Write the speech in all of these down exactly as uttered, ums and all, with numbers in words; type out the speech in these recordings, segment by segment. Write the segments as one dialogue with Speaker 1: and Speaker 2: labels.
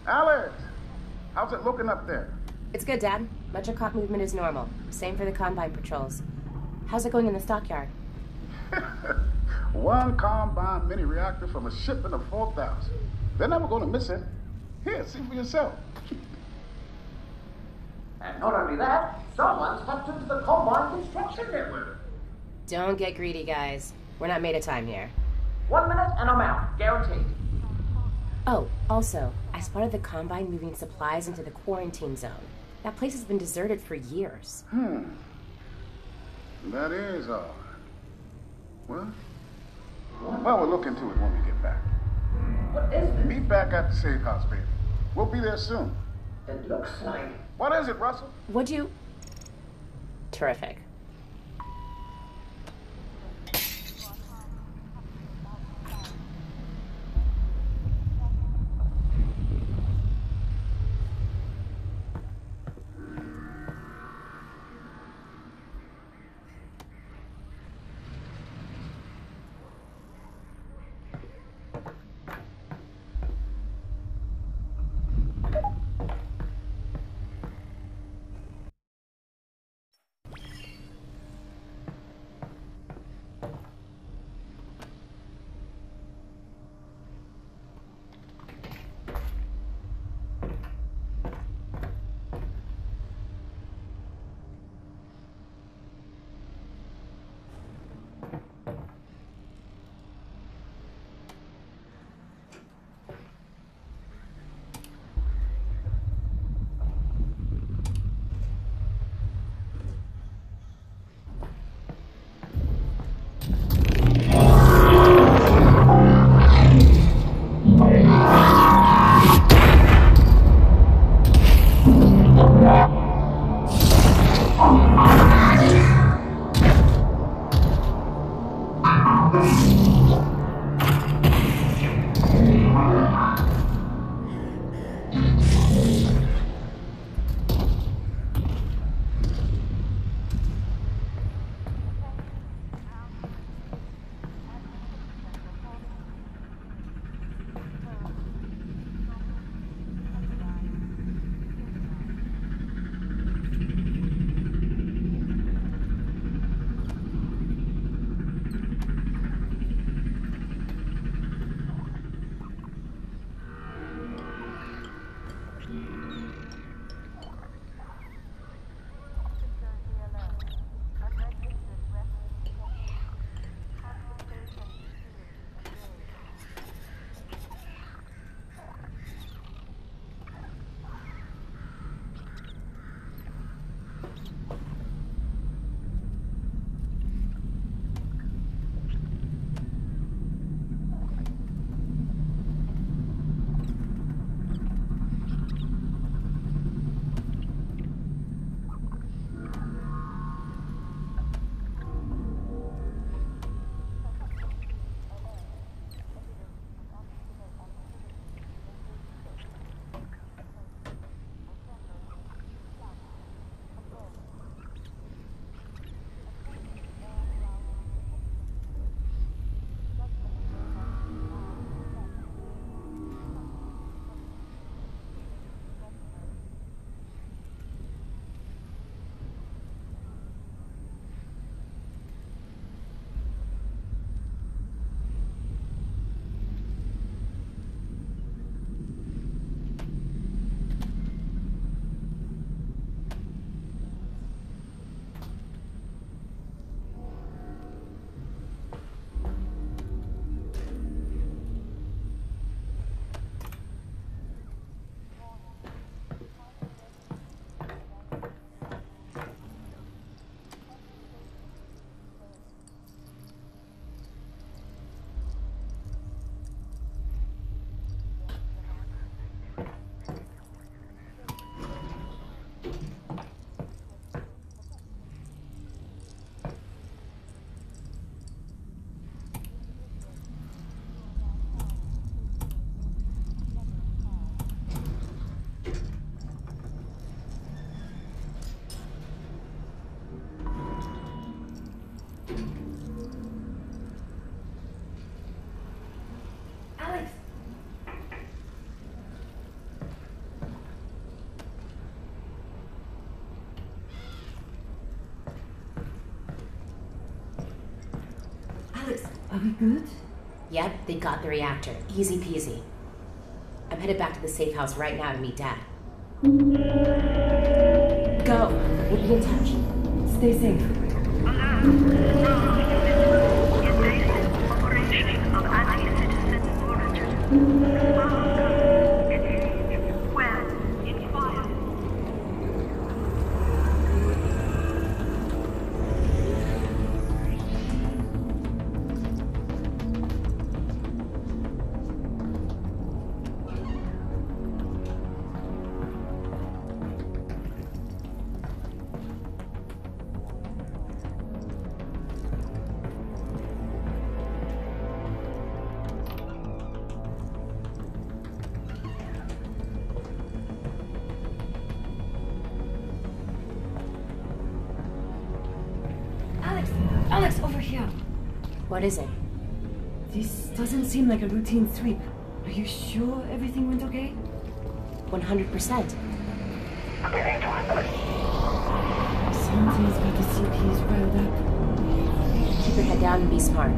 Speaker 1: Alex, how's it looking up there?
Speaker 2: It's good, Dad. Metrocop movement is normal. Same for the Combine patrols. How's it going in the stockyard?
Speaker 1: One Combine mini reactor from a shipment of four thousand. They're never going to miss it. Here, see for yourself.
Speaker 3: And not only that, someone's hacked into the Combine construction network.
Speaker 2: Don't get greedy, guys. We're not made of time here.
Speaker 3: One minute and I'm out, guaranteed.
Speaker 2: Oh, also, I spotted the Combine moving supplies into the quarantine zone. That place has been deserted for years.
Speaker 1: Hmm. That is odd. Well, well, we'll look into it when we get back.
Speaker 3: What is it?
Speaker 1: Meet back at the safe house, baby. We'll be there soon.
Speaker 3: It looks like...
Speaker 1: What is it, Russell?
Speaker 2: Would you... Terrific.
Speaker 4: Are we good?
Speaker 2: Yep, they got the reactor. Easy peasy. I'm headed back to the safe house right now to meet Dad. Go! We'll be in touch.
Speaker 4: Stay safe.
Speaker 5: Operation of anti-citizen origin. Well, in fire.
Speaker 4: Alex! Alex, over here!
Speaker 2: What is it?
Speaker 4: This doesn't seem like a routine sweep. Are you sure everything went okay?
Speaker 2: one hundred percent.
Speaker 4: Something's got the C Ps riled up.
Speaker 2: Keep your head down and be smart.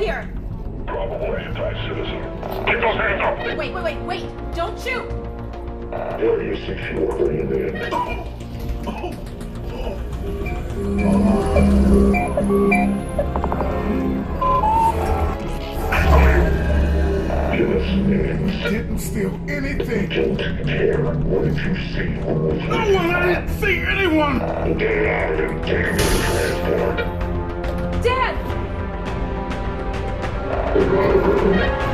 Speaker 6: here!
Speaker 7: Probable anti-citizen. Keep those hands up!
Speaker 6: Wait, wait, wait, wait! Don't shoot!
Speaker 7: Where do you think you are bringing in? Give us names.
Speaker 1: Didn't steal anything.
Speaker 7: Don't care. What did you see?
Speaker 1: No one! I didn't see anyone!
Speaker 7: Get out and take me to transport.
Speaker 6: Dad!